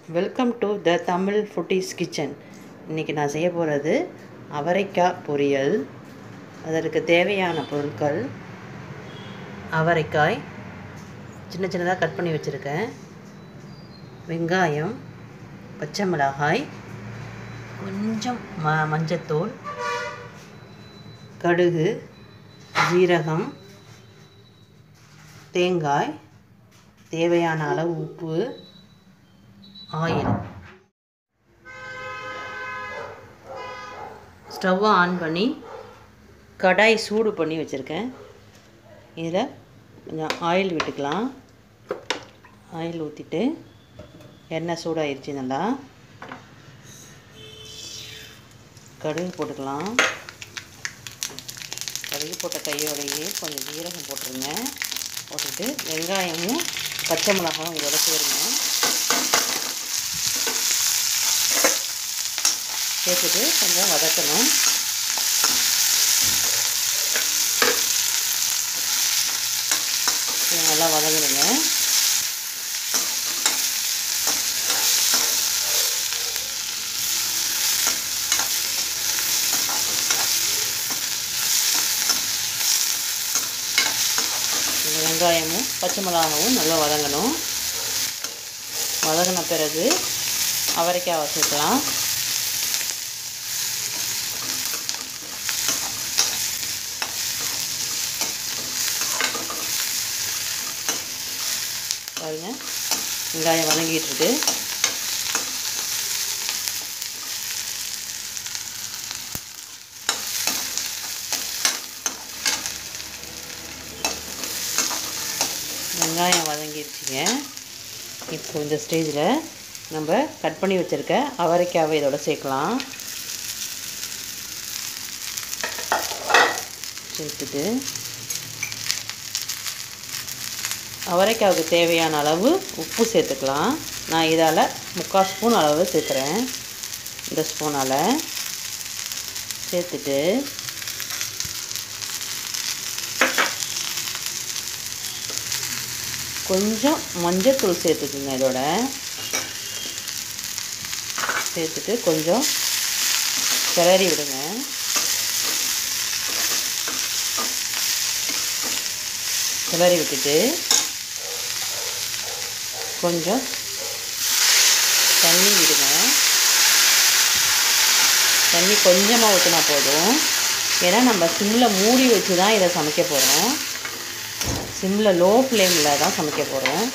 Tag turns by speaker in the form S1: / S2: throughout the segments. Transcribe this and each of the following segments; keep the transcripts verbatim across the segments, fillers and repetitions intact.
S1: Welcome to the Tamil foodies kitchen. இன்றைக்கி நான் செய்ய போகிறது அவரைக்காய் பொரியல். அதற்கு தேவையான பொருட்கள்: அவரைக்காய் சின்ன சின்னதாக கட் பண்ணி வச்சுருக்கேன், வெங்காயம், பச்சை மிளகாய், கொஞ்சம் ம மஞ்சத்தூள், கடுகு, ஜீரகம், தேங்காய், தேவையான அளவு உப்பு, ஆயில். ஸ்டவ்வை ஆன் பண்ணி கடாய் சூடு பண்ணி வச்சுருக்கேன். இதில் கொஞ்சம் ஆயில் விட்டுக்கலாம். ஆயில் ஊற்றிட்டு எண்ணெய் சூடாகிடுச்சு. நல்லா கடுகு போட்டுக்கலாம். கடுகு போட்ட கையோடையே கொஞ்சம் ஜீரகம் போட்டுருங்க. போட்டுட்டு வெங்காயமும் பச்சை மிளகாயும் இதோட சேருங்க. சேர்த்துட்டு கொஞ்சம் வதக்கணும். நல்லா வதங்குங்க. வெங்காயமும் பச்சை மிளகாவும் நல்லா வதங்கணும். வதங்கின பிறகு அவரைக்காய் சேர்க்கலாம். பாருங்க, வெங்காயம் வதங்கிட்டு இருக்கு. வெங்காயம் வதங்கிடுச்சுங்க. இப்போ இந்த ஸ்டேஜில் நம்ம கட் பண்ணி வச்சுருக்க அவரைக்காவை இதோட சேர்க்கலாம். சேர்த்துட்டு அவரைக்காவுக்கு தேவையான அளவு உப்பு சேர்த்துக்கலாம். நான் இதால் முக்கால் ஸ்பூன் அளவு சேர்க்குறேன். இந்த ஸ்பூனால் சேர்த்துட்டு கொஞ்சம் மஞ்சத்தூள் சேர்த்துக்குங்க. இதோட சேர்த்துட்டு கொஞ்சம் கிளறி விடுங்க. கிளறி விட்டுட்டு கொஞ்சம் தண்ணி விடுங்க. தண்ணி கொஞ்சமாக ஊற்றினா போதும். ஏன்னா நம்ம சிம்மில் மூடி வச்சு தான் இதை சமைக்க போகிறோம். சிம்மில் லோ ஃப்ளேமில் தான் சமைக்க போகிறோம்.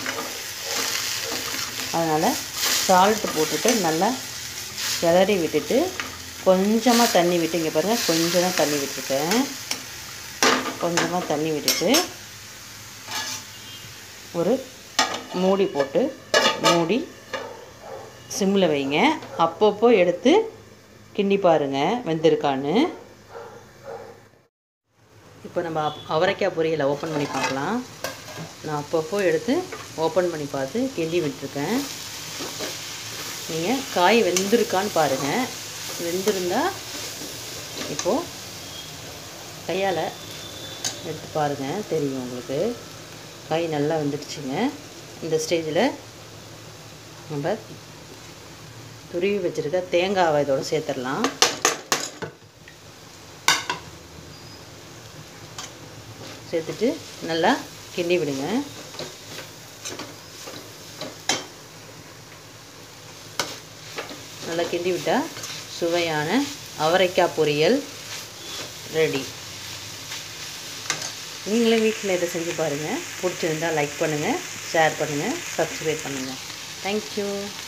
S1: அதனால் சால்ட்டு போட்டுட்டு நல்லா கிளறி விட்டுட்டு கொஞ்சமாக தண்ணி விட்டு, இங்கே பாருங்கள், கொஞ்சம் தான் தண்ணி விட்டுருக்கேன். கொஞ்சமாக தண்ணி விட்டுட்டு ஒரு மூடி போட்டு மூடி சிம்மில் வைங்க. அப்பப்போ எடுத்து கிண்டி பாருங்கள் வெந்திருக்கான்னு. இப்போ நம்ம அவரைக்காய் பொரியலை ஓப்பன் பண்ணி பார்க்கலாம். நான் அப்பப்போ எடுத்து ஓப்பன் பண்ணி பார்த்து கிண்டி விட்டுருக்கேன். நீங்கள் காய் வெந்திருக்கான்னு பாருங்கள். வெந்திருந்தால் இப்போது கையால் எடுத்து பாருங்கள், தெரியும் உங்களுக்கு. காய் நல்லா வெந்துடுச்சுங்க. இந்த ஸ்டேஜில் நம்ம துருவி வச்சுருக்க தேங்காவை இதோட சேர்த்துடலாம். சேர்த்துட்டு நல்லா கிண்டி விடுங்க. நல்லா கிண்டி விட்டால் சுவையான அவரைக்காய் பொரியல் ரெடி. நீங்களே வீட்டில் இதை செஞ்சு பாருங்கள். பிடிச்சிருந்தால் லைக் பண்ணுங்கள், ஷேர் பண்ணுங்கள், சப்ஸ்கிரைப் பண்ணுங்கள். தேங்க்யூ.